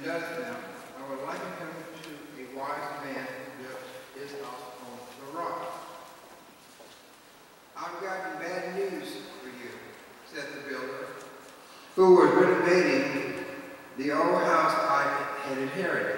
does them, I would liken him to a wise man who built his house on the rock. I've got bad news for you, said the builder, who was renovating the old house I had inherited.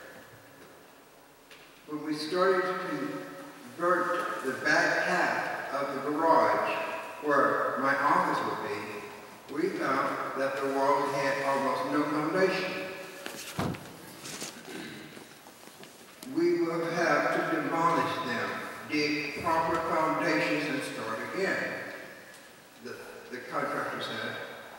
When we started to convert the back half of the garage where my office would be, we found that the walls had almost no foundation. We will have to demolish them, dig proper foundations, and start again, the contractor said.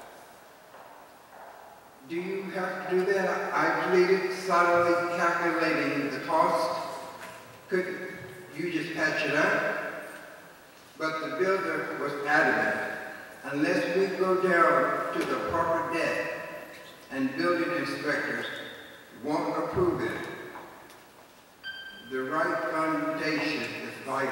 Do you have to do that? I pleaded, silently calculating the cost. Couldn't you just patch it up? But the builder was adamant. Unless we go down to the proper depth and building inspectors won't approve it, the right foundation is vital.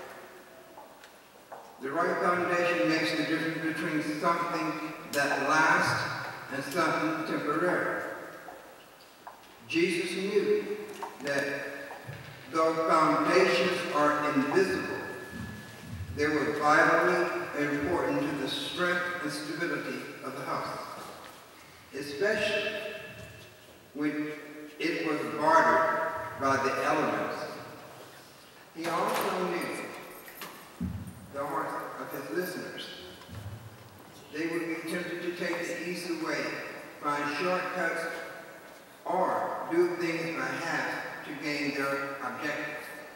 The right foundation makes the difference between something that lasts and something temporary. Jesus knew that though foundations are invisible, they were vitally important to the strength and stability of the house, especially when it was guarded by the elements. He also knew the hearts of his listeners. They would be tempted to take the easy way, find shortcuts, or do things by half to gain their objectives.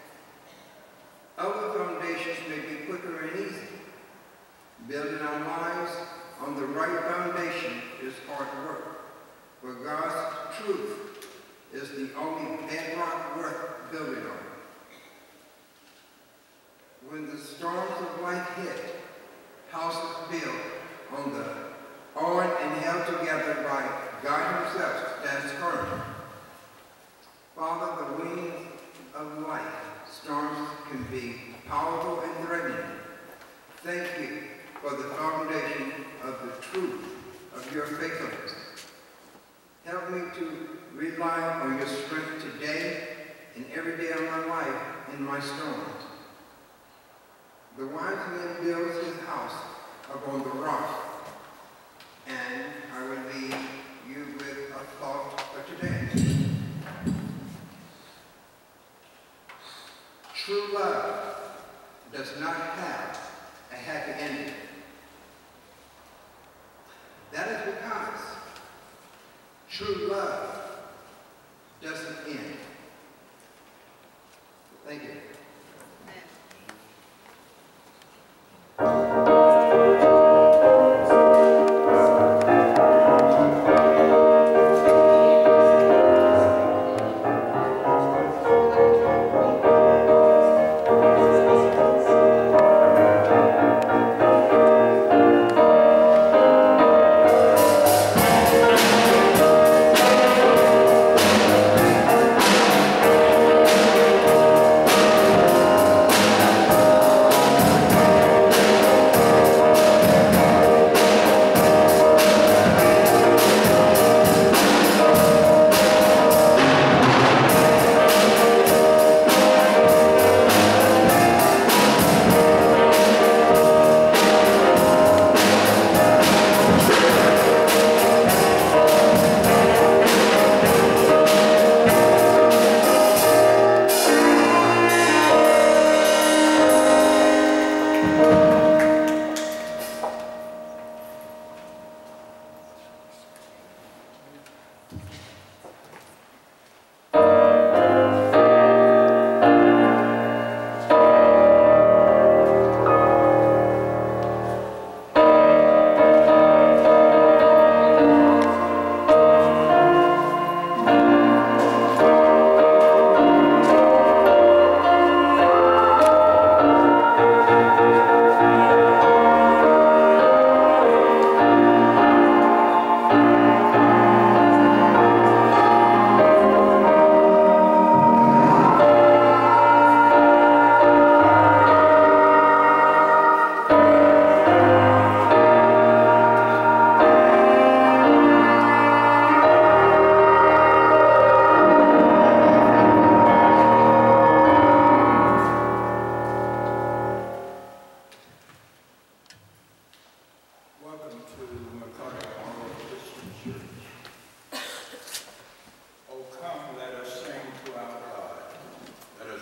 Other foundations may be quicker and easy. Building our lives on the right foundation is hard work, but God's truth is the only bedrock worth building on. When the storms of life hit, houses built on and held together by God himself stands firm. Father, the winds of life, storms can be powerful and threatening. Thank you for the foundation of the truth of your faithfulness. Help me to rely on your strength today and every day of my life in my storms. The wise man builds his house upon the rock, and I will leave you with a thought for today. True love does not have a happy ending. That is because true love doesn't end. Thank you.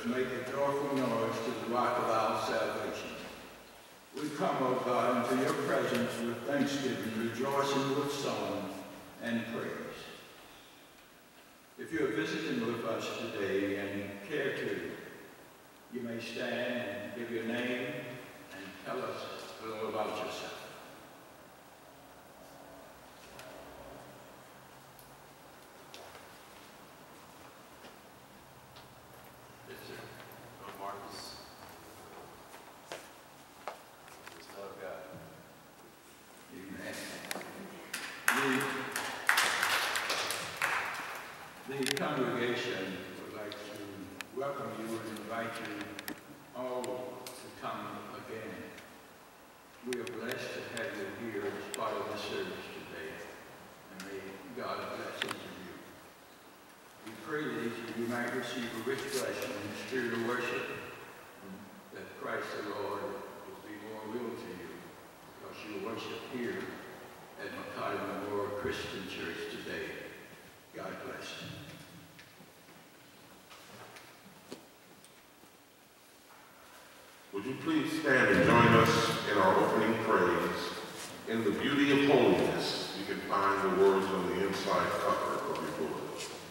make a joyful noise to the rock of our salvation. We come, O God, into your presence with thanksgiving, rejoicing with song and praise. If you are visiting with us today and care to, you may stand and give your name and tell us a little about yourself. The congregation would like to welcome you and invite you all to come again. We are blessed to have you here as part of the service today, and may God bless each of you. We pray that each of you might receive a rich blessing in the spirit of worship, and that Christ the Lord will be more real to you, because you worship here at Makati Memorial Christian Church today. God bless you. Would you please stand and join us in our opening praise? In the beauty of holiness, you can find the words on the inside cover of your book.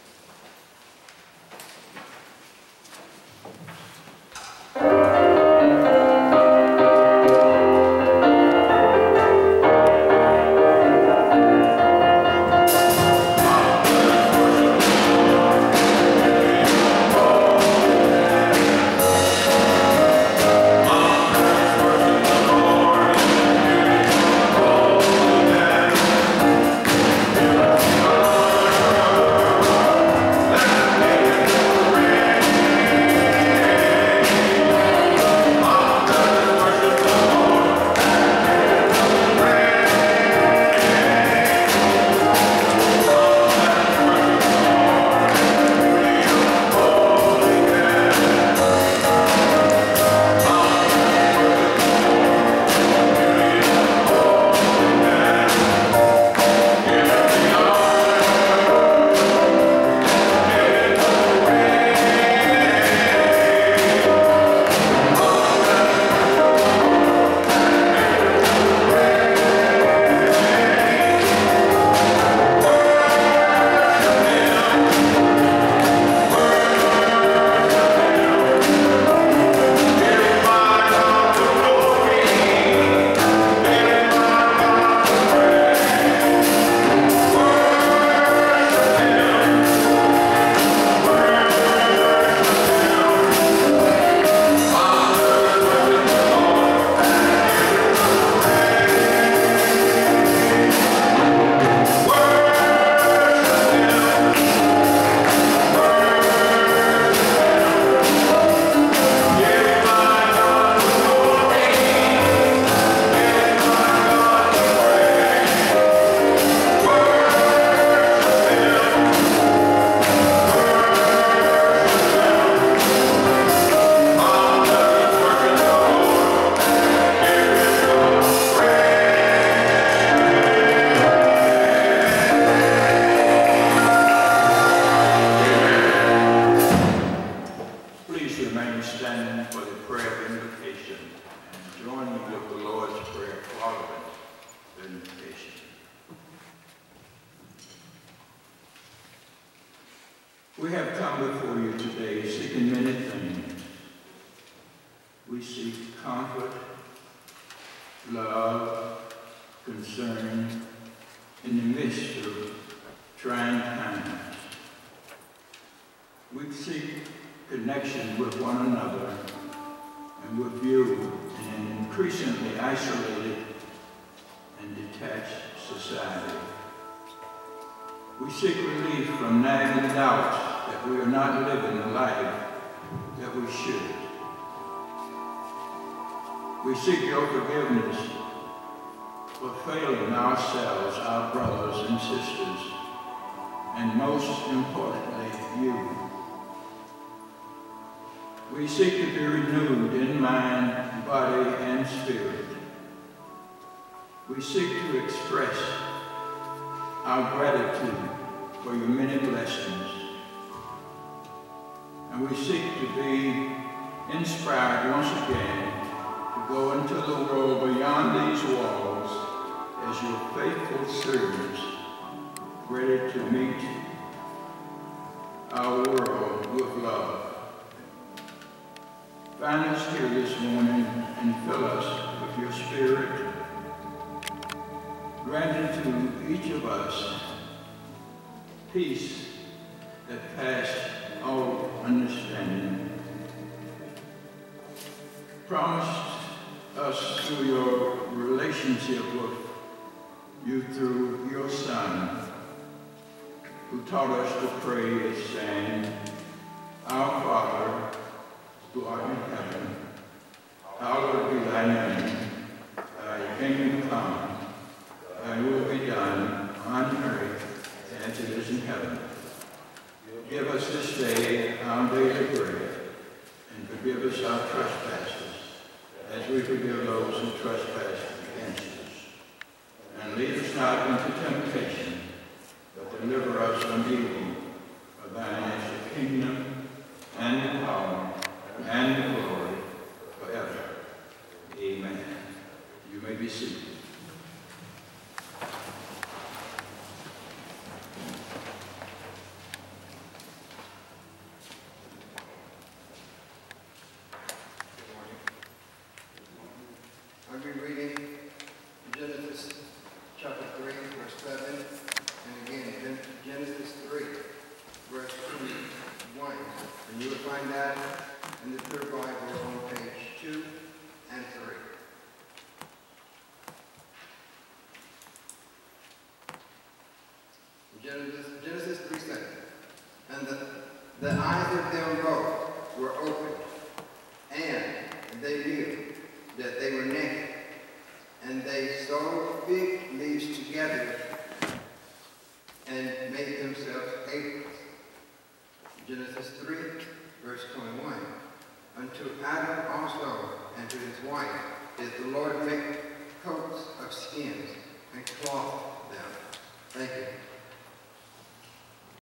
We have come before you today seeking many things. We seek comfort, love, concern in the midst of trying times. We seek connection with one another and with you in an increasingly isolated and detached society. We seek relief from nagging doubts that we are not living the life that we should. We seek your forgiveness for failing ourselves, our brothers and sisters, and most importantly, you. We seek to be renewed in mind, body, and spirit. We seek to express our gratitude for your many blessings. and we seek to be inspired once again to go into the world beyond these walls as your faithful servants, ready to meet our world with love. Find us here this morning and fill us with your Spirit. Grant to each of us peace that passes all understanding. Promise us through your relationship with you through your Son, who taught us to pray saying, Our Father, who art in heaven, hallowed be thy name. Thy kingdom come, thy will be done on earth as it is in heaven. Give us this day our daily bread, and forgive us our trespasses, as we forgive those who trespass against us. And lead us not into temptation, but deliver us from evil. For thine is the kingdom, and the power, and the glory, forever. Amen. You may be seated. I'll be reading Genesis chapter 3, verse 7, and again, Genesis 3, verse 21. And you will find that in the Pure Bible on page 2 and 3. Genesis 3, 7. And the eyes of them both were opened, and they knew that they were naked, and they sewed fig leaves together